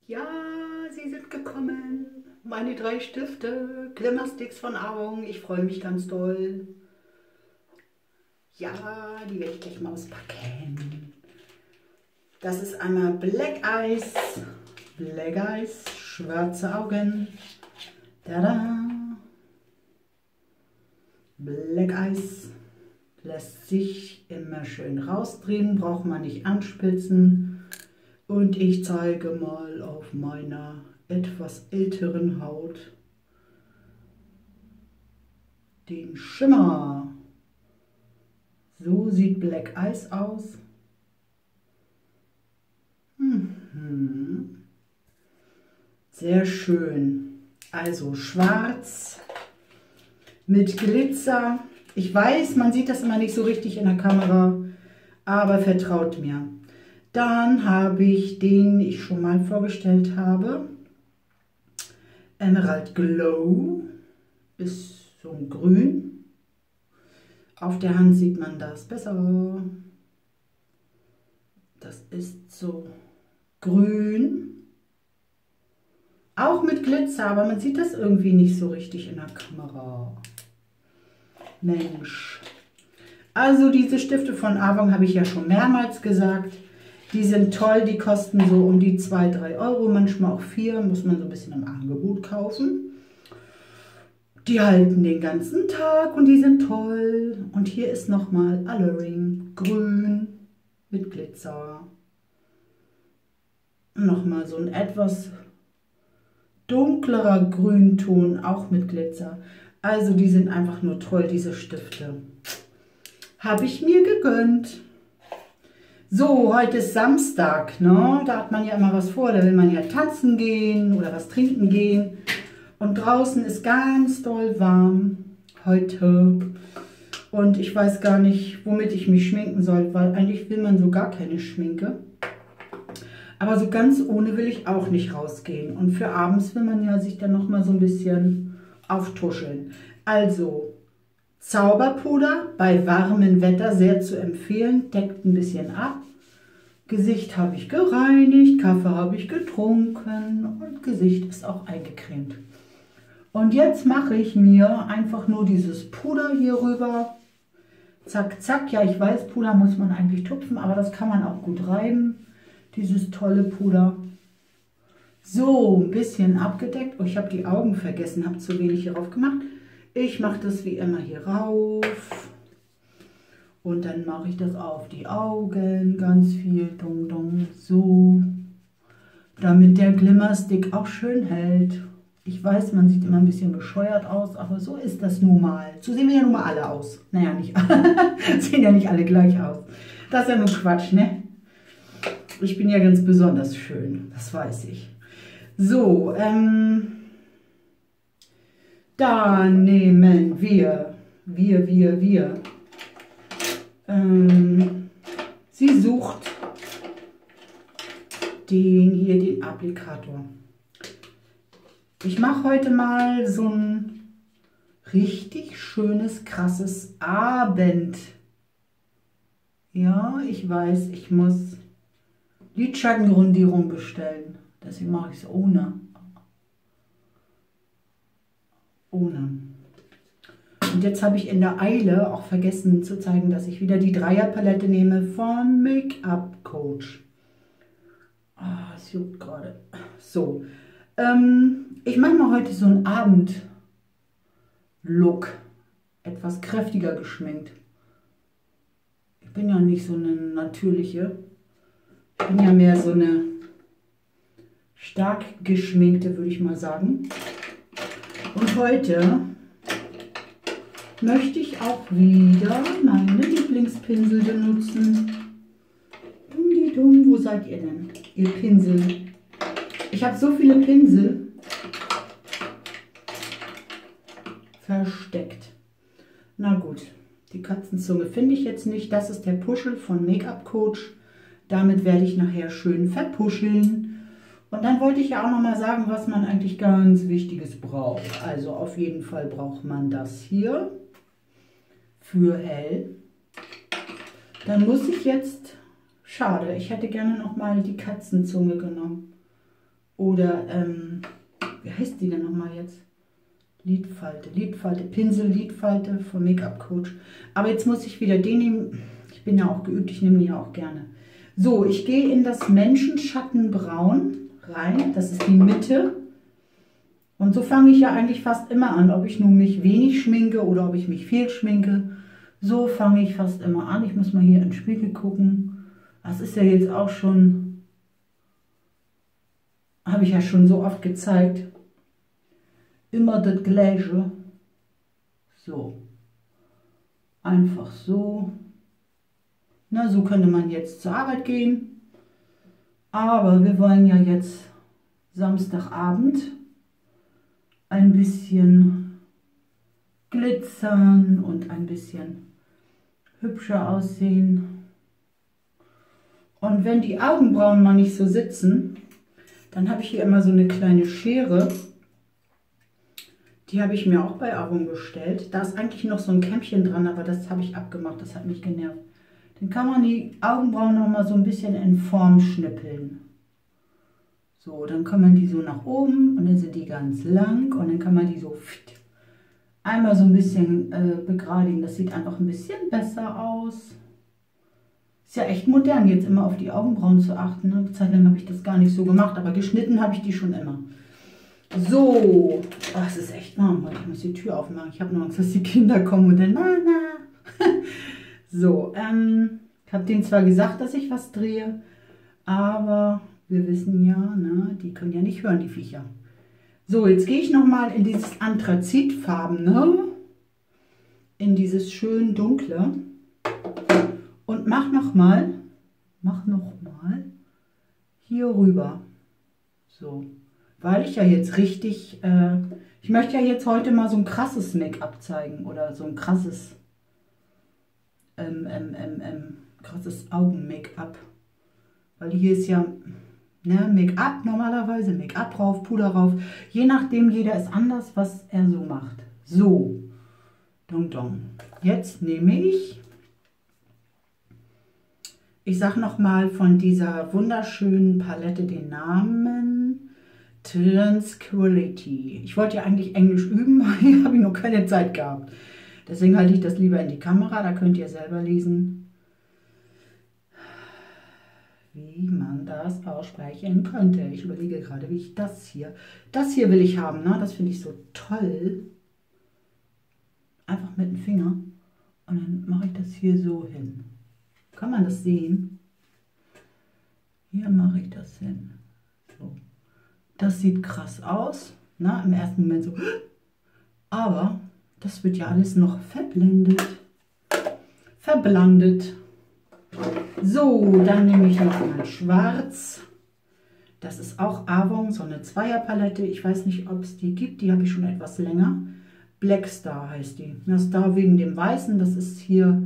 Ja, sie sind gekommen. Meine 3 Stifte, Glimmersticks von Aarong. Ich freue mich ganz doll. Ja, die werde ich gleich mal auspacken. Das ist einmal Black Eyes. Black Eyes, schwarze Augen. Tada! Black Eyes lässt sich immer schön rausdrehen, braucht man nicht anspitzen. Und ich zeige mal auf meiner etwas älteren Haut den Schimmer. So sieht Black Eyes aus. Sehr schön. Also schwarz mit Glitzer. Ich weiß, man sieht das immer nicht so richtig in der Kamera, aber vertraut mir. Dann habe ich den ich schon mal vorgestellt habe. Emerald Glow ist so ein Grün. Auf der Hand sieht man das besser. Das ist so grün. Auch mit Glitzer, aber man sieht das irgendwie nicht so richtig in der Kamera. Mensch. Also diese Stifte von Aarong habe ich ja schon mehrmals gesagt. Die sind toll, die kosten so um die 2, 3 Euro, manchmal auch 4, muss man so ein bisschen im Angebot kaufen. Die halten den ganzen Tag und die sind toll. Und hier ist nochmal Alluring, grün mit Glitzer. Nochmal so ein etwas dunklerer Grünton, auch mit Glitzer. Also die sind einfach nur toll, diese Stifte. Habe ich mir gegönnt. So, heute ist Samstag, ne? Da hat man ja immer was vor, da will man ja tanzen gehen oder was trinken gehen. Und draußen ist ganz doll warm heute. Und ich weiß gar nicht, womit ich mich schminken soll, weil eigentlich will man so gar keine Schminke. Aber so ganz ohne will ich auch nicht rausgehen. Und für abends will man ja sich dann nochmal so ein bisschen auftuscheln. Also Zauberpuder bei warmem Wetter sehr zu empfehlen, deckt ein bisschen ab. Gesicht habe ich gereinigt, Kaffee habe ich getrunken und Gesicht ist auch eingecremt. Und jetzt mache ich mir einfach nur dieses Puder hier rüber. Zack, zack. Ja, ich weiß, Puder muss man eigentlich tupfen, aber das kann man auch gut reiben. Dieses tolle Puder. So, ein bisschen abgedeckt. Oh, ich habe die Augen vergessen, habe zu wenig hier drauf gemacht. Ich mache das wie immer hier rauf. Und dann mache ich das auf die Augen, ganz viel, dong, dong, so. Damit der Glimmerstick auch schön hält. Ich weiß, man sieht immer ein bisschen bescheuert aus, aber so ist das nun mal. So sehen wir ja nun mal alle aus. Naja, nicht sehen ja nicht alle gleich aus. Das ist ja nur Quatsch, ne? Ich bin ja ganz besonders schön, das weiß ich. So, da nehmen wir. Sie sucht den Applikator. Ich mache heute mal so ein richtig schönes, krasses Abend. Ja, ich weiß, ich muss Lidschattengrundierung bestellen. Deswegen mache ich es ohne. Und jetzt habe ich in der Eile auch vergessen zu zeigen, dass ich wieder die Dreierpalette nehme von Make-up Coach. Ah, es juckt gerade. So, ich mache mal heute so einen Abend-Look. Etwas kräftiger geschminkt. Ich bin ja nicht so eine natürliche. Ich bin ja mehr so eine stark geschminkte, würde ich mal sagen. Und heute möchte ich auch wieder meine Lieblingspinsel benutzen. Dumm, wo seid ihr denn, ihr Pinsel? Ich habe so viele Pinsel versteckt. Na gut, die Katzenzunge finde ich jetzt nicht. Das ist der Puschel von Make-up Coach. Damit werde ich nachher schön verpuscheln. Und dann wollte ich ja auch noch mal sagen, was man eigentlich ganz Wichtiges braucht. Also auf jeden Fall braucht man das hier für hell. Dann muss ich jetzt, schade, ich hätte gerne noch mal die Katzenzunge genommen. Oder, wie heißt die denn nochmal jetzt? Lidfalte, Pinsel, Lidfalte von Make-up Coach. Aber jetzt muss ich wieder den nehmen. Ich bin ja auch geübt, ich nehme die ja auch gerne. So, ich gehe in das Menschenschattenbraun rein. Das ist die Mitte. Und so fange ich ja eigentlich fast immer an, ob ich nun mich wenig schminke oder ob ich mich viel schminke. So fange ich fast immer an. Ich muss mal hier in den Spiegel gucken. Das ist ja jetzt auch schon, habe ich ja schon so oft gezeigt. Immer das Gleiche. So. Einfach so. Na, so könnte man jetzt zur Arbeit gehen. Aber wir wollen ja jetzt Samstagabend ein bisschen glitzern und ein bisschen hübscher aussehen. Und wenn die Augenbrauen mal nicht so sitzen, dann habe ich hier immer so eine kleine Schere. Die habe ich mir auch bei Avon bestellt. Da ist eigentlich noch so ein Kämmchen dran, aber das habe ich abgemacht, das hat mich genervt. Dann kann man die Augenbrauen noch mal so ein bisschen in Form schnippeln. So, dann kann man die so nach oben und dann sind die ganz lang und dann kann man die so einmal so ein bisschen begradigen. Das sieht einfach ein bisschen besser aus. Ist ja echt modern, jetzt immer auf die Augenbrauen zu achten. Eine Zeit lang habe ich das gar nicht so gemacht, aber geschnitten habe ich die schon immer. So, oh, es ist echt warm heute. Ich muss die Tür aufmachen. Ich habe nur Angst, dass die Kinder kommen und dann So, ich habe denen zwar gesagt, dass ich was drehe, aber wir wissen ja, ne, die können ja nicht hören, die Viecher. So, jetzt gehe ich nochmal in dieses Anthrazitfarbene, in dieses schön dunkle und mach nochmal hier rüber. So. Weil ich ja jetzt richtig, ich möchte ja jetzt heute mal so ein krasses Make-up zeigen oder so ein krasses, krasses Augen-Make-up. Weil hier ist ja, ne, Make-up normalerweise, Make-up drauf, Puder drauf. Je nachdem, jeder ist anders, was er so macht. So, dong dong. Jetzt nehme ich sage nochmal von dieser wunderschönen Palette den Namen. Tranquility. Ich wollte ja eigentlich Englisch üben, aber hier habe ich noch keine Zeit gehabt. Deswegen halte ich das lieber in die Kamera, da könnt ihr selber lesen, wie man das aussprechen könnte. Ich überlege gerade, wie ich das hier will ich haben, ne? Das finde ich so toll. Einfach mit dem Finger und dann mache ich das hier so hin. Kann man das sehen? Hier mache ich das hin. So. Das sieht krass aus, ne? Im ersten Moment so, aber das wird ja alles noch verblendet. So, dann nehme ich noch mal schwarz. Das ist auch Avon, so eine Zweierpalette. Ich weiß nicht, ob es die gibt, die habe ich schon etwas länger. Black Star heißt die. Das Star wegen dem Weißen, das ist hier,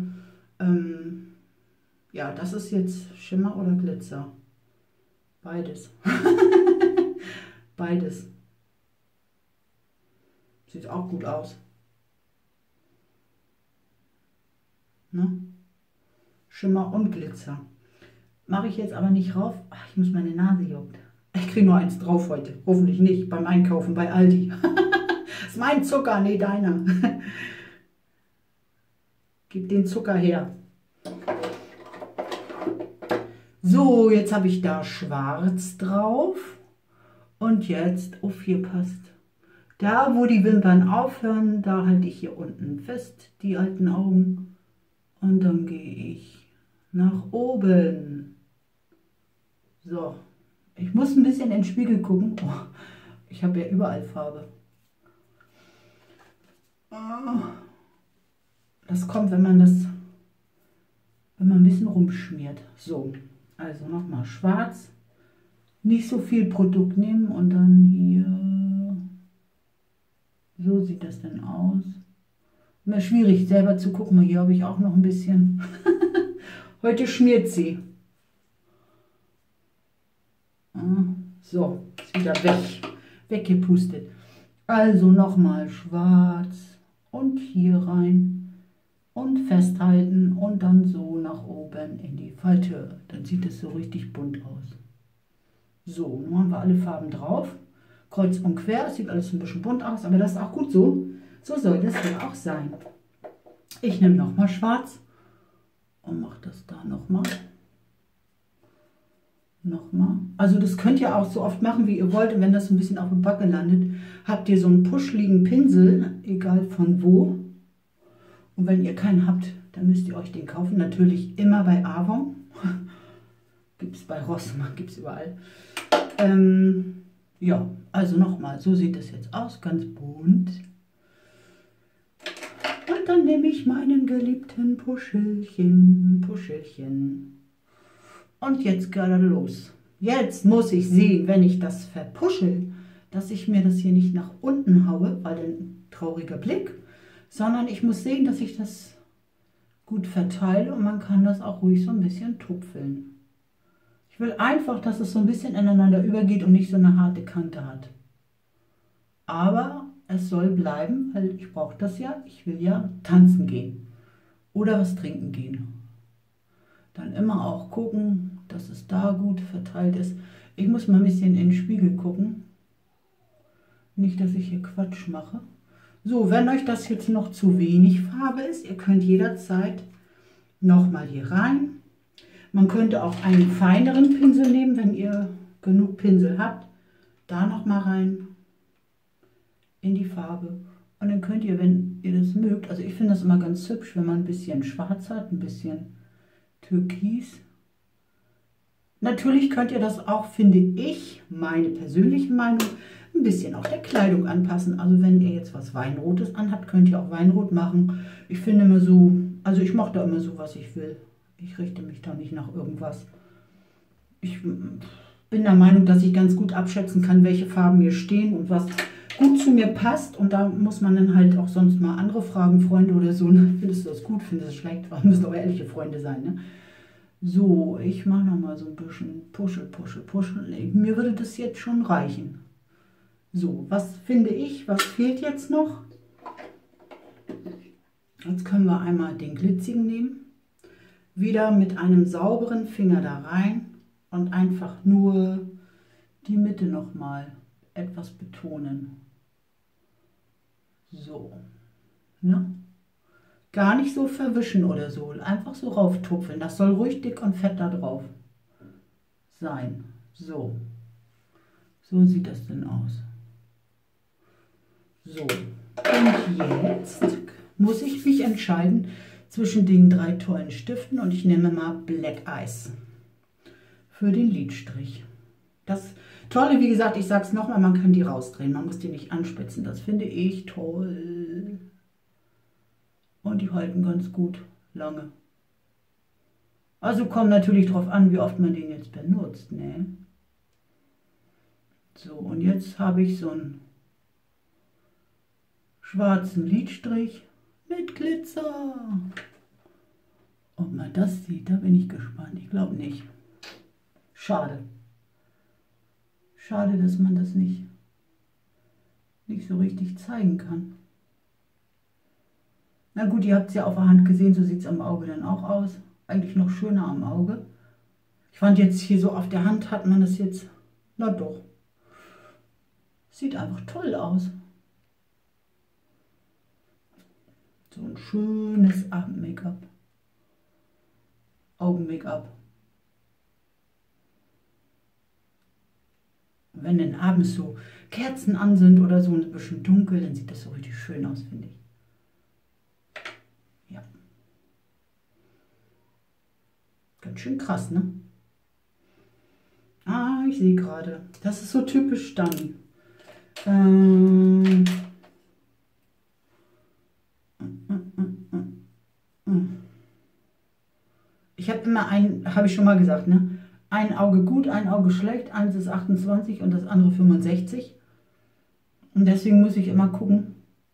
ja, das ist jetzt Schimmer oder Glitzer. Beides. Beides. Sieht auch gut aus. Ne? Schimmer und Glitzer. Mache ich jetzt aber nicht rauf. Ach, ich muss, meine Nase juckt. Ich kriege nur eins drauf heute. Hoffentlich nicht beim Einkaufen bei Aldi. Das ist mein Zucker, nee, deiner. Gib den Zucker her. So, jetzt habe ich da schwarz drauf. Und jetzt, auf hier passt. Da, wo die Wimpern aufhören, da halte ich hier unten fest, die alten Augen. Und dann gehe ich nach oben. So, ich muss ein bisschen in den Spiegel gucken. Oh, ich habe ja überall Farbe. Das kommt, wenn man ein bisschen rumschmiert. So, also nochmal schwarz. Nicht so viel Produkt nehmen und dann hier. So sieht das dann aus. Immer schwierig selber zu gucken. Hier habe ich auch noch ein bisschen. Heute schmiert sie. So, ist wieder weggepustet. Also nochmal schwarz und hier rein und festhalten und dann so nach oben in die Falte. Dann sieht es so richtig bunt aus. So, nun haben wir alle Farben drauf. Kreuz und quer, es sieht alles ein bisschen bunt aus, aber das ist auch gut so. So soll das hier auch sein. Ich nehme nochmal schwarz und mache das da nochmal. Nochmal. Also das könnt ihr auch so oft machen, wie ihr wollt. Und wenn das ein bisschen auf der Backe landet, habt ihr so einen puscheligen Pinsel, egal von wo. Und wenn ihr keinen habt, dann müsst ihr euch den kaufen. Natürlich immer bei Avon. Gibt es bei Rossmann, gibt es überall. Ja, also nochmal, so sieht das jetzt aus, ganz bunt. Und dann nehme ich meinen geliebten Puschelchen. Und jetzt geht er los. Jetzt muss ich sehen, wenn ich das verpuschel, dass ich mir das hier nicht nach unten haue, weil dann trauriger Blick, sondern ich muss sehen, dass ich das gut verteile und man kann das auch ruhig so ein bisschen tupfeln. Ich will einfach, dass es so ein bisschen ineinander übergeht und nicht so eine harte Kante hat. Aber es soll bleiben, weil ich brauche das ja. Ich will ja tanzen gehen oder was trinken gehen. Dann immer auch gucken, dass es da gut verteilt ist. Ich muss mal ein bisschen in den Spiegel gucken. Nicht, dass ich hier Quatsch mache. So, wenn euch das jetzt noch zu wenig Farbe ist, ihr könnt jederzeit nochmal hier rein. Man könnte auch einen feineren Pinsel nehmen, wenn ihr genug Pinsel habt. Da nochmal rein in die Farbe. Und dann könnt ihr, wenn ihr das mögt, also ich finde das immer ganz hübsch, wenn man ein bisschen schwarz hat, ein bisschen Türkis. Natürlich könnt ihr das auch, finde ich, meine persönliche Meinung, ein bisschen auf der Kleidung anpassen. Also wenn ihr jetzt was Weinrotes anhabt, könnt ihr auch Weinrot machen. Ich finde immer so, also ich mache da immer so, was ich will. Ich richte mich da nicht nach irgendwas. Ich bin der Meinung, dass ich ganz gut abschätzen kann, welche Farben mir stehen und was gut zu mir passt. Und da muss man dann halt auch sonst mal andere fragen, Freunde oder so. Ne? Findest du das gut, findest du das schlecht? Weil müssen auch ehrliche Freunde sein. Ne? So, ich mache nochmal so ein bisschen Puschel. Mir würde das jetzt schon reichen. So, was finde ich, was fehlt jetzt noch? Jetzt können wir einmal den glitzigen nehmen. Wieder mit einem sauberen Finger da rein und einfach nur die Mitte nochmal etwas betonen. So, ne? Gar nicht so verwischen oder so, einfach so rauftupfeln. Das soll ruhig dick und fett da drauf sein. So, so sieht das denn aus. So, und jetzt muss ich mich entscheiden zwischen den 3 tollen Stiften und ich nehme mal Black Ice für den Lidstrich. Das Tolle, wie gesagt, ich sage es nochmal, man kann die rausdrehen, man muss die nicht anspitzen. Das finde ich toll. Und die halten ganz gut lange. Also kommt natürlich darauf an, wie oft man den jetzt benutzt. Ne? So, und jetzt habe ich so einen schwarzen Lidstrich mit Glitzer. Ob man das sieht, da bin ich gespannt. Ich glaube nicht. Schade. Schade, dass man das nicht so richtig zeigen kann. Na gut, ihr habt es ja auf der Hand gesehen, so sieht es am Auge dann auch aus. Eigentlich noch schöner am Auge. Ich fand jetzt hier so auf der Hand hat man das jetzt, na doch. Sieht einfach toll aus. So ein schönes Abend-Make-up. Augen-Make-up. Wenn dann abends so Kerzen an sind oder so ein bisschen dunkel, dann sieht das so richtig schön aus, finde ich. Ja. Ganz schön krass, ne? Ah, ich sehe gerade. Das ist so typisch Dani. Ich habe immer habe ich schon mal gesagt, ne? Ein Auge gut, ein Auge schlecht, eins ist 28 und das andere 65. Und deswegen muss ich immer gucken.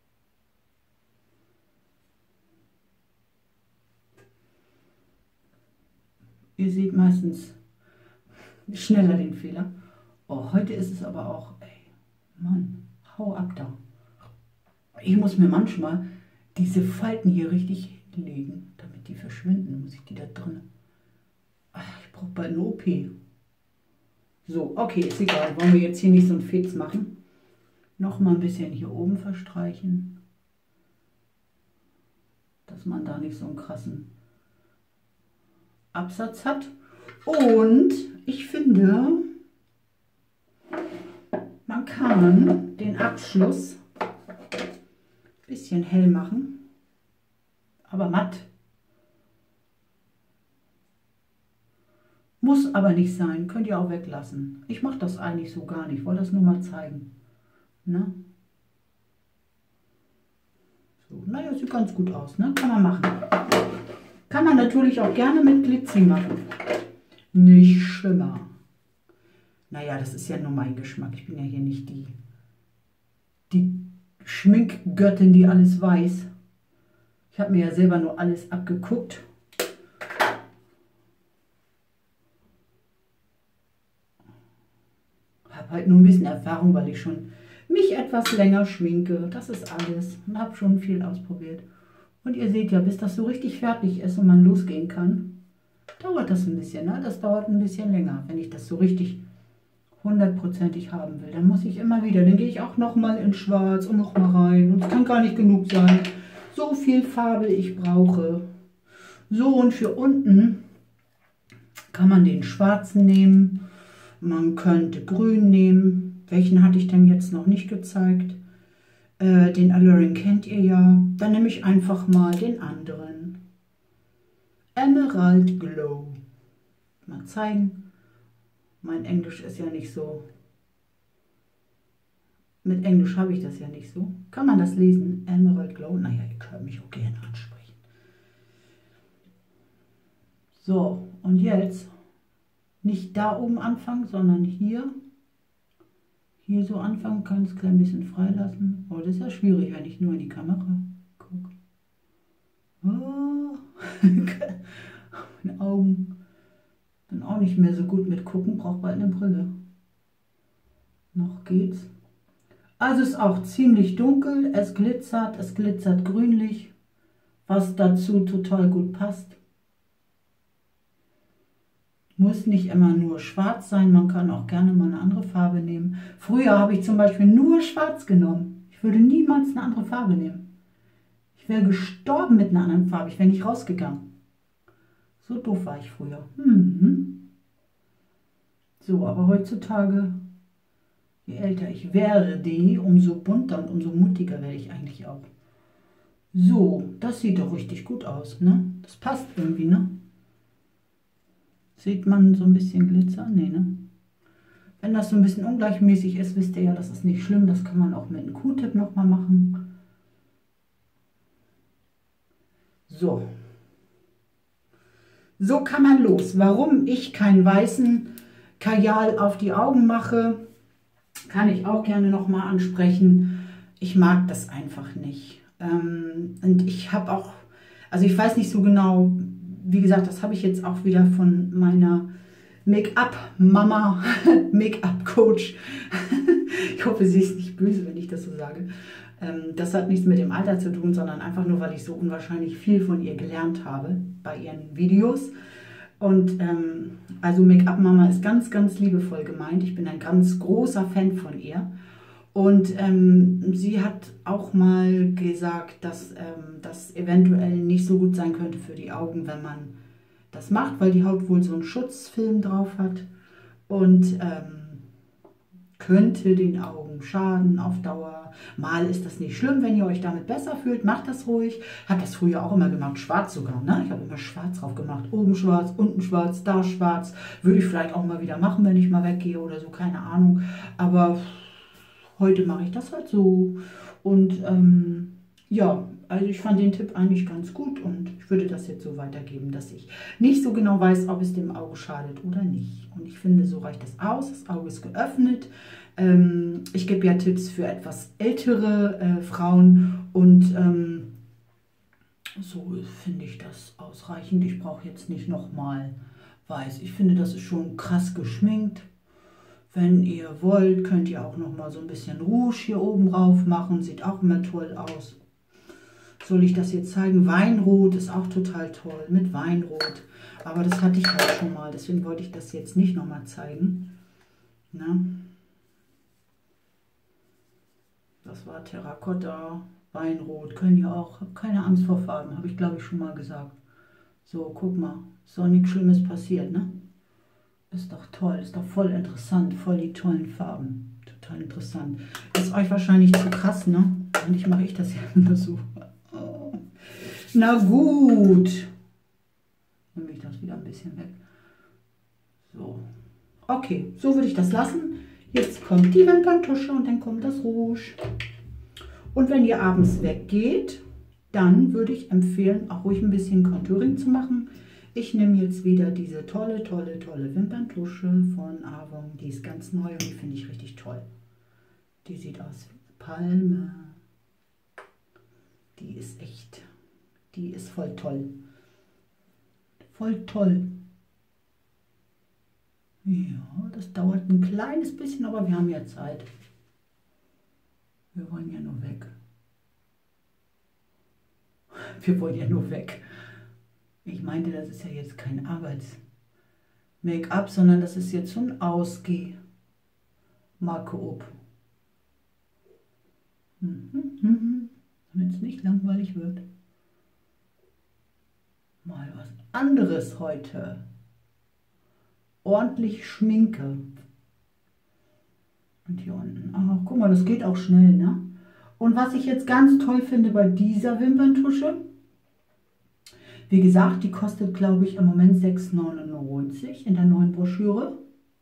Ihr seht meistens schneller den Fehler. Oh, heute ist es aber auch, ey, Mann, hau ab da. Ich muss mir manchmal diese Falten hier richtig legen, damit die verschwinden, muss ich die da drin. Ach, ich brauche bald eine OP. So, okay, ist egal. Wollen wir jetzt hier nicht so einen Fetz machen. Noch mal ein bisschen hier oben verstreichen. Dass man da nicht so einen krassen Absatz hat. Und ich finde, man kann den Abschluss ein bisschen hell machen, aber matt. Muss aber nicht sein, könnt ihr auch weglassen. Ich mache das eigentlich so gar nicht, wollte das nur mal zeigen. Ne? So, naja, sieht ganz gut aus, ne? Kann man machen. Kann man natürlich auch gerne mit Glitzy machen. Nicht Schimmer. Naja, das ist ja nur mein Geschmack. Ich bin ja hier nicht die Schminkgöttin, die alles weiß. Ich habe mir ja selber nur alles abgeguckt. Habe halt nur ein bisschen Erfahrung, weil ich schon mich etwas länger schminke. Das ist alles. Und habe schon viel ausprobiert. Und ihr seht ja, bis das so richtig fertig ist und man losgehen kann, dauert das ein bisschen. Ne? Das dauert ein bisschen länger, wenn ich das so richtig hundertprozentig haben will. Dann muss ich immer wieder, dann gehe ich auch nochmal in Schwarz und nochmal rein. Und es kann gar nicht genug sein. So viel Farbe ich brauche. So, und für unten kann man den schwarzen nehmen. Man könnte grün nehmen. Welchen hatte ich denn jetzt noch nicht gezeigt? Den Alluring kennt ihr ja. Dann nehme ich einfach mal den anderen. Emerald Glow. Mal zeigen. Mein Englisch ist ja nicht so. Mit Englisch habe ich das ja nicht so. Kann man das lesen? Emerald Glow. Naja, ihr könnt mich auch gerne ansprechen. So, und jetzt nicht da oben anfangen, sondern hier. Hier so anfangen, ganz klein bisschen freilassen. Oh, das ist ja schwierig, wenn ich nur in die Kamera gucke. Oh. Meine Augen sind auch nicht mehr so gut mit gucken, braucht bald eine Brille. Noch geht's. Also ist auch ziemlich dunkel, es glitzert grünlich, was dazu total gut passt. Muss nicht immer nur schwarz sein, man kann auch gerne mal eine andere Farbe nehmen. Früher habe ich zum Beispiel nur schwarz genommen. Ich würde niemals eine andere Farbe nehmen. Ich wäre gestorben mit einer anderen Farbe, ich wäre nicht rausgegangen. So doof war ich früher. So, aber heutzutage, je älter ich werde, umso bunter und umso mutiger werde ich eigentlich auch. So, das sieht doch richtig gut aus, ne? Das passt irgendwie, ne? Sieht man so ein bisschen Glitzer? Nee, ne? Wenn das so ein bisschen ungleichmäßig ist, wisst ihr ja, das ist nicht schlimm. Das kann man auch mit einem Q-Tip nochmal machen. So. So kann man los. Warum ich keinen weißen Kajal auf die Augen mache, kann ich auch gerne nochmal ansprechen. Ich mag das einfach nicht. Und ich habe auch, also ich weiß nicht so genau, wie gesagt, das habe ich jetzt auch wieder von meiner Make-up-Mama, Make-up-Coach. Ich hoffe, sie ist nicht böse, wenn ich das so sage. Das hat nichts mit dem Alter zu tun, sondern einfach nur, weil ich so unwahrscheinlich viel von ihr gelernt habe bei ihren Videos. Und also Make-up-Mama ist ganz, ganz liebevoll gemeint. Ich bin ein ganz großer Fan von ihr. Und sie hat auch mal gesagt, dass das eventuell nicht so gut sein könnte für die Augen, wenn man das macht, weil die Haut wohl so einen Schutzfilm drauf hat und könnte den Augen schaden auf Dauer. Mal ist das nicht schlimm, wenn ihr euch damit besser fühlt, macht das ruhig. Habe das früher auch immer gemacht, schwarz sogar, ne? Ich habe immer schwarz drauf gemacht, oben schwarz, unten schwarz, da schwarz. Würde ich vielleicht auch mal wieder machen, wenn ich mal weggehe oder so, keine Ahnung. Aber heute mache ich das halt so. Und ja, also ich fand den Tipp eigentlich ganz gut und ich würde das jetzt so weitergeben, dass ich nicht so genau weiß, ob es dem Auge schadet oder nicht. Und ich finde, so reicht das aus. Das Auge ist geöffnet. Ich gebe ja Tipps für etwas ältere Frauen und so finde ich das ausreichend. Ich brauche jetzt nicht nochmal weiß. Ich finde, das ist schon krass geschminkt. Wenn ihr wollt, könnt ihr auch nochmal so ein bisschen Rouge hier oben drauf machen. Sieht auch immer toll aus. Soll ich das jetzt zeigen? Weinrot ist auch total toll mit Weinrot. Aber das hatte ich halt schon mal. Deswegen wollte ich das jetzt nicht nochmal zeigen. Ne? Das war Terrakotta, Weinrot, können ja auch, hab keine Angst vor Farben, habe ich glaube ich schon mal gesagt. So, guck mal, ist doch nichts Schlimmes passiert, ne? Ist doch toll, ist doch voll interessant, voll die tollen Farben. Total interessant. Ist euch wahrscheinlich zu krass, ne? Eigentlich mache ich das ja nur so. Oh. Na gut. Nehme ich das wieder ein bisschen weg. So. Okay, so würde ich das lassen. Jetzt kommt die Wimperntusche und dann kommt das Rouge. Und wenn ihr abends weggeht, dann würde ich empfehlen, auch ruhig ein bisschen Contouring zu machen. Ich nehme jetzt wieder diese tolle Wimperntusche von Avon. Die ist ganz neu und die finde ich richtig toll. Die sieht aus wie Palme. Die ist echt, die ist voll toll. Voll toll. Ja, das dauert ein kleines bisschen, aber wir haben ja Zeit. Wir wollen ja nur weg. Wir wollen ja nur weg. Ich meinte, das ist ja jetzt kein Arbeits-Make-up, sondern das ist jetzt so ein Ausgeh-Make-up. Damit es nicht langweilig wird. Mal was anderes heute. Ordentlich Schminke. Und hier unten. Ach, guck mal, das geht auch schnell, ne? Und was ich jetzt ganz toll finde bei dieser Wimperntusche, wie gesagt, die kostet, glaube ich, im Moment 6,99 in der neuen Broschüre.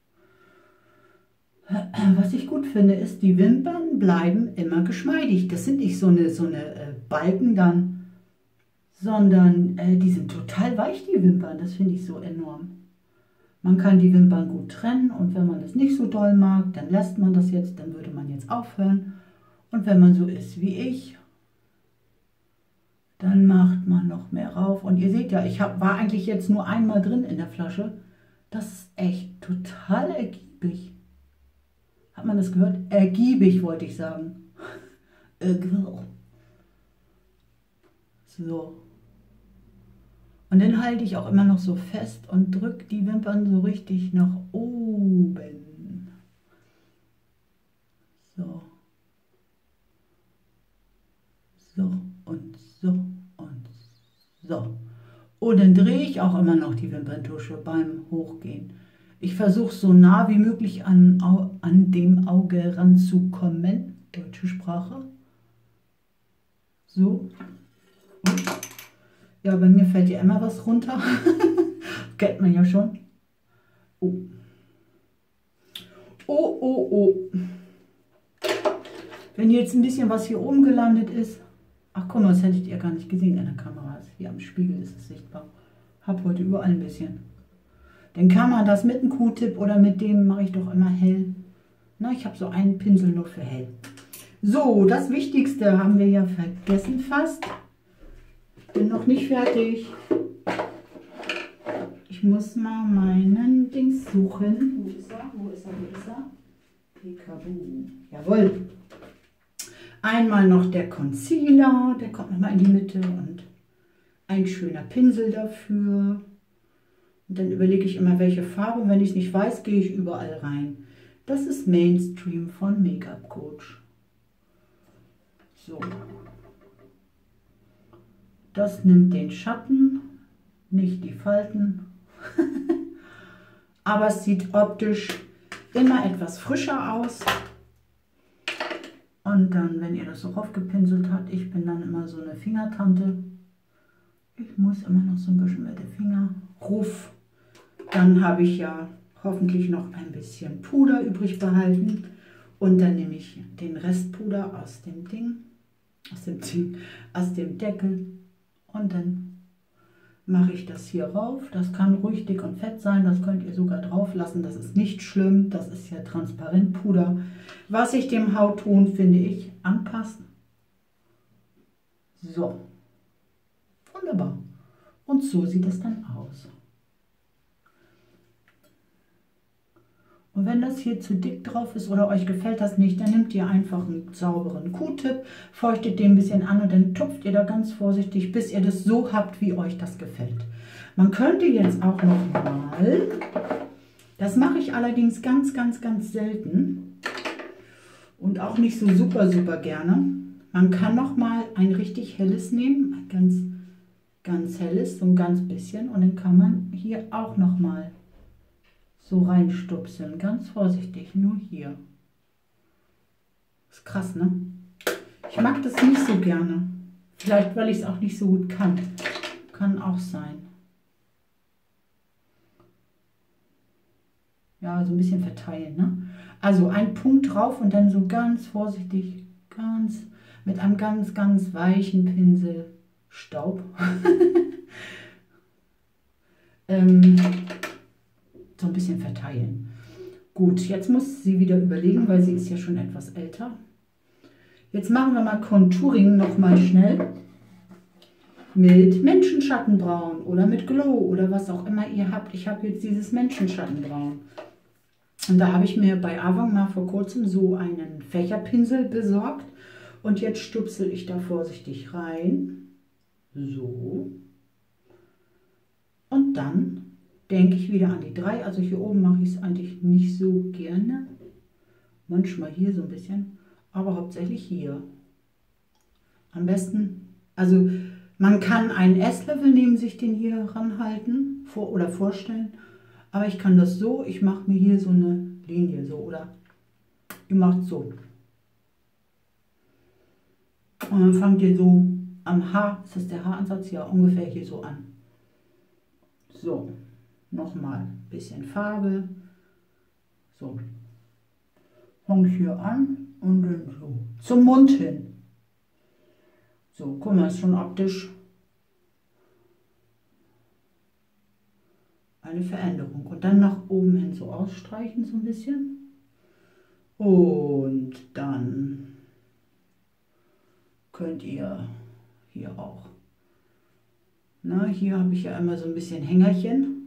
Was ich gut finde, ist, die Wimpern bleiben immer geschmeidig. Das sind nicht so eine Balken dann, sondern die sind total weich, die Wimpern. Das finde ich so enorm. Man kann die Wimpern gut trennen und wenn man das nicht so doll mag, dann lässt man das jetzt, dann würde man jetzt aufhören. Und wenn man so ist wie ich, dann macht man noch mehr rauf. Und ihr seht ja, ich war eigentlich jetzt nur einmal drin in der Flasche. Das ist echt total ergiebig. Hat man das gehört? Ergiebig wollte ich sagen. So. Und dann halte ich auch immer noch so fest und drücke die Wimpern so richtig nach oben. So. So und so und so. Und dann drehe ich auch immer noch die Wimperntusche beim Hochgehen. Ich versuche so nah wie möglich an dem Auge ranzukommen. Deutsche Sprache. So. Und ja, bei mir fällt ja immer was runter. Kennt man ja schon. Oh. Oh, oh, oh. Wenn jetzt ein bisschen was hier oben gelandet ist. Ach guck mal, das hättet ihr gar nicht gesehen in der Kamera. Hier am Spiegel ist es sichtbar. Hab heute überall ein bisschen. Dann kann man das mit einem Q-Tip oder mit dem mache ich doch immer hell. Na, ich habe so einen Pinsel nur für hell. So, das Wichtigste haben wir ja vergessen fast. Bin noch nicht fertig. Ich muss mal meinen Dings suchen. Wo ist er? Wo ist er? Wo ist er? Peekaboo. Jawohl. Einmal noch der Concealer. Der kommt nochmal in die Mitte. Und ein schöner Pinsel dafür. Und dann überlege ich immer, welche Farbe. Wenn ich es nicht weiß, gehe ich überall rein. Das ist Mainstream von Make-up Coach. So. Das nimmt den Schatten, nicht die Falten. Aber es sieht optisch immer etwas frischer aus. Und dann, wenn ihr das so aufgepinselt habt, ich bin dann immer so eine Fingertante. Ich muss immer noch so ein bisschen mit dem Finger. Ruff. Dann habe ich ja hoffentlich noch ein bisschen Puder übrig behalten. Und dann nehme ich den Restpuder aus dem Deckel. Und dann mache ich das hier rauf. Das kann ruhig dick und fett sein. Das könnt ihr sogar drauf lassen. Das ist nicht schlimm. Das ist ja Transparentpuder. Was sich dem Hautton, finde ich, anpasst. So. Wunderbar. Und so sieht es dann aus. Und wenn das hier zu dick drauf ist oder euch gefällt das nicht, dann nehmt ihr einfach einen sauberen Q-Tip, feuchtet den ein bisschen an und dann tupft ihr da ganz vorsichtig, bis ihr das so habt, wie euch das gefällt. Man könnte jetzt auch noch mal, Das mache ich allerdings ganz, ganz, ganz selten und auch nicht so super, super gerne. Man kann noch mal ein richtig helles nehmen, ein ganz, ganz helles, so ein ganz bisschen. Und dann kann man hier auch noch mal so reinstupseln, ganz vorsichtig, nur hier. Ist krass, ne? Ich mag das nicht so gerne. Vielleicht, weil ich es auch nicht so gut kann. Kann auch sein. Ja, so ein bisschen verteilen, ne? Also ein Punkt drauf und dann so ganz vorsichtig, ganz mit einem ganz, ganz weichen Pinsel Staub. So ein bisschen verteilen. Gut, jetzt muss sie wieder überlegen, weil sie ist ja schon etwas älter. Jetzt machen wir mal Contouring noch mal schnell mit Menschenschattenbraun oder mit Glow oder was auch immer ihr habt. Ich habe jetzt dieses Menschenschattenbraun. Und da habe ich mir bei Avon mal vor kurzem so einen Fächerpinsel besorgt. Und jetzt stupsel ich da vorsichtig rein. So. Und dann denke ich wieder an die 3. Also hier oben mache ich es eigentlich nicht so gerne. Manchmal hier so ein bisschen. Aber hauptsächlich hier. Am besten, also man kann einen Esslöffel neben sich den hier ranhalten oder vorstellen. Aber ich kann das so, ich mache mir hier so eine Linie so oder ihr macht so. Und dann fangt ihr so am Haar, ist das der Haaransatz? Ja, ungefähr hier so an. So, nochmal ein bisschen Farbe. So. Fangt hier an und dann so zum Mund hin. So, guck mal, ist schon optisch eine Veränderung. Und dann nach oben hin so ausstreichen, so ein bisschen. Und dann könnt ihr hier auch. Na, hier habe ich ja immer so ein bisschen Hängerchen,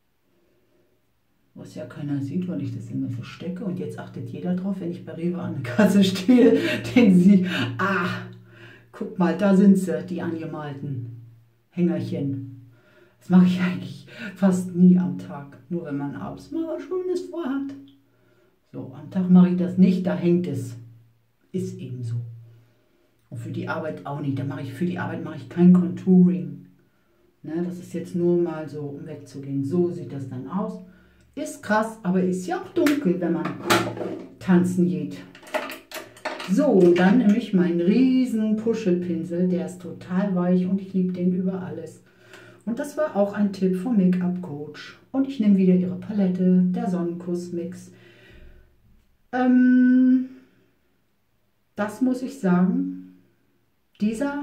was ja keiner sieht, weil ich das immer verstecke. Und jetzt achtet jeder drauf, wenn ich bei Rewe an der Kasse stehe, denken sie, ah, guck mal, da sind sie, die angemalten Hängerchen. Das mache ich eigentlich fast nie am Tag, nur wenn man abends mal was Schönes vorhat. So, am Tag mache ich das nicht, da hängt es. Ist eben so. Und für die Arbeit auch nicht. Für die Arbeit mache ich kein Contouring. Ne, das ist jetzt nur mal so, um wegzugehen. So sieht das dann aus. Ist krass, aber ist ja auch dunkel, wenn man tanzen geht. So, dann nehme ich meinen riesen Puschelpinsel. Der ist total weich und ich liebe den über alles. Und das war auch ein Tipp vom Make-up Coach. Und ich nehme wieder ihre Palette, der Sonnenkuss Mix. Das muss ich sagen. Dieser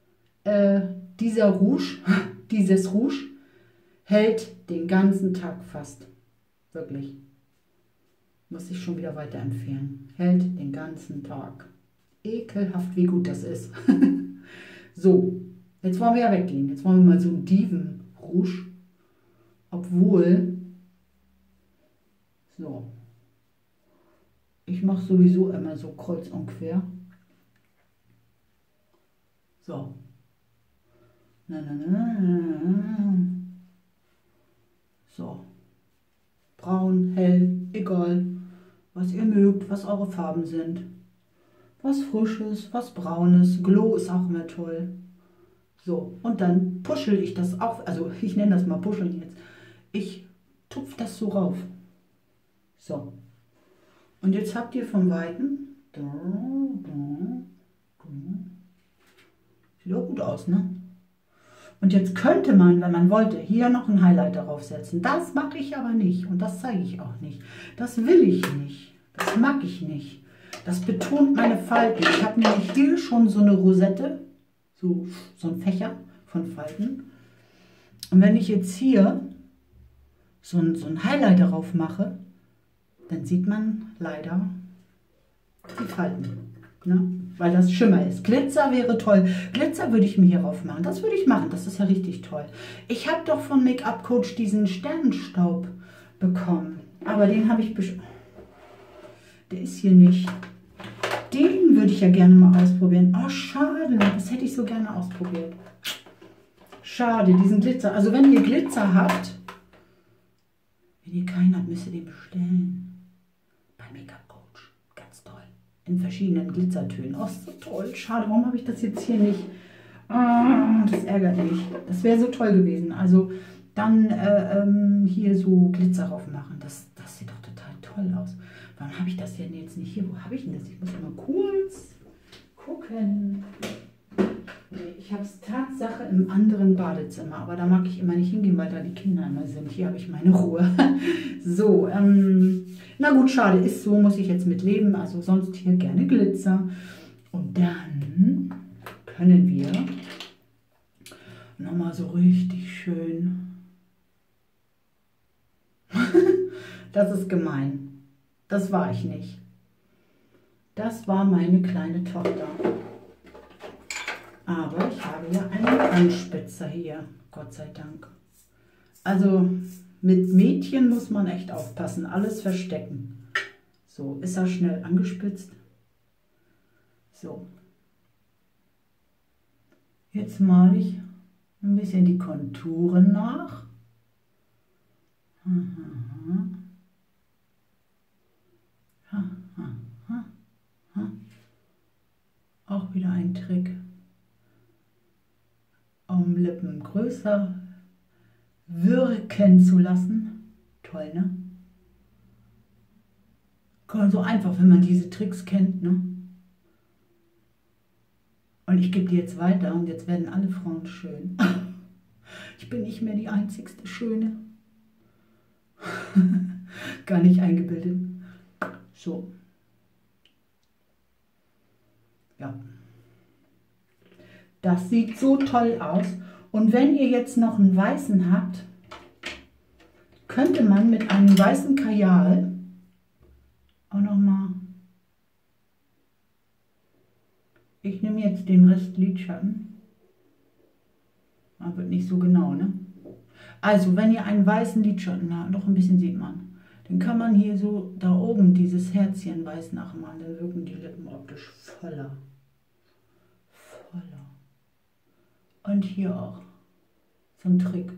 Rouge, dieses Rouge hält den ganzen Tag fast. Wirklich. Muss ich schon wieder weiterempfehlen. Hält den ganzen Tag. Ekelhaft, wie gut das ist. So. Jetzt wollen wir ja weggehen. Jetzt wollen wir mal so ein Diven-Rouge. Obwohl, so, ich mache sowieso immer so kreuz und quer. So. Na, na, na, na. So. Braun, hell, egal, was ihr mögt, was eure Farben sind. Was Frisches, was Braunes. Glow ist auch immer toll. So, und dann puschel ich das auch, also ich nenne das mal puscheln jetzt. Ich tupfe das so rauf. So. Und jetzt habt ihr vom Weiten, sieht auch gut aus, ne? Und jetzt könnte man, wenn man wollte, hier noch einen Highlighter draufsetzen. Das mache ich aber nicht und das zeige ich auch nicht. Das will ich nicht. Das mag ich nicht. Das betont meine Falten. Ich habe nämlich hier schon so eine Rosette. So ein Fächer von Falten. Und wenn ich jetzt hier so ein Highlighter drauf mache, dann sieht man leider die Falten. Ne? Weil das Schimmer ist. Glitzer wäre toll. Glitzer würde ich mir hier drauf machen. Das würde ich machen. Das ist ja richtig toll. Ich habe doch von Make-up Coach diesen Sternenstaub bekommen. Aber den habe ich... Der ist hier nicht. Den würde ich ja gerne mal ausprobieren. Oh, schade. Das hätte ich so gerne ausprobiert. Schade, diesen Glitzer. Also wenn ihr Glitzer habt, Wenn ihr keinen habt, müsst ihr den bestellen. Bei Make-up Coach. Ganz toll. In verschiedenen Glitzertönen. Oh, so toll. Schade, warum habe ich das jetzt hier nicht? Ah, das ärgert mich. Das wäre so toll gewesen. Also dann hier so Glitzer drauf machen. Das sieht doch total toll aus. Warum habe ich das denn jetzt nicht hier? Wo habe ich denn das? Ich muss mal kurz gucken. Nee, ich habe es Tatsache im anderen Badezimmer, aber da mag ich immer nicht hingehen, weil da die Kinder immer sind. Hier habe ich meine Ruhe. So, na gut, schade, ist so, muss ich jetzt mit leben. Also sonst hier gerne Glitzer. Und dann können wir nochmal so richtig schön. Das ist gemein. Das war ich nicht. Das war meine kleine Tochter. Aber ich habe ja einen Anspitzer hier, Gott sei Dank. Also mit Mädchen muss man echt aufpassen, alles verstecken. So, ist er schnell angespitzt. So. Jetzt male ich ein bisschen die Konturen nach. Auch wieder ein Trick, um Lippen größer wirken zu lassen. Toll, ne? So einfach, wenn man diese Tricks kennt, ne? Und ich gebe die jetzt weiter und jetzt werden alle Frauen schön. Ich bin nicht mehr die einzigste Schöne. Gar nicht eingebildet. So. Ja. Das sieht so toll aus. Und wenn ihr jetzt noch einen weißen habt, könnte man mit einem weißen Kajal auch nochmal. Ich nehme jetzt den Rest Lidschatten. Man wird nicht so genau, ne? Also, wenn ihr einen weißen Lidschatten habt, noch ein bisschen sieht man, dann kann man hier so da oben dieses Herzchen weiß nachmalen. Dann wirken die Lippen optisch voller. Voller. Und hier auch. So ein Trick.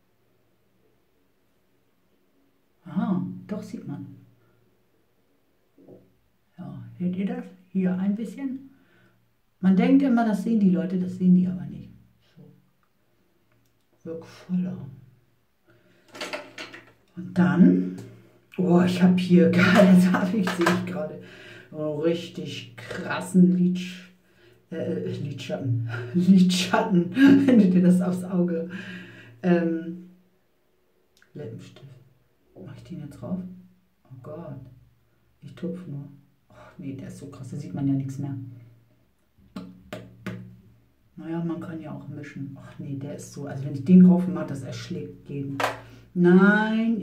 Ah, doch sieht man. Ja, seht ihr das? Hier ein bisschen. Man denkt immer, das sehen die Leute, das sehen die aber nicht. So. Wirkt voller. Und dann, oh, ich habe hier, das habe ich, sehe ich gerade, richtig krassen Lidschatten, wenn du dir das aufs Auge, Lippenstift. Mache ich den jetzt drauf? Oh Gott, ich tupfe nur. Oh, nee, der ist so krass, da sieht man ja nichts mehr. Naja, man kann ja auch mischen. Ach nee, der ist so, also wenn ich den drauf mache, das erschlägt jeden. Nein.